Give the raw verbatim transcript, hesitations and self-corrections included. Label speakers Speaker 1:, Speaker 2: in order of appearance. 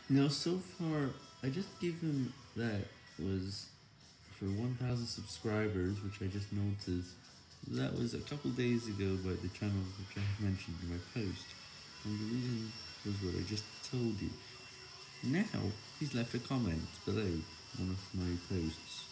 Speaker 1: Now, so far, I just gave him that was for one thousand subscribers, which I just noticed. That was a couple days ago by the channel which I mentioned in my post. And the reason was what I just told you. Now, he's left a comment below one of my posts.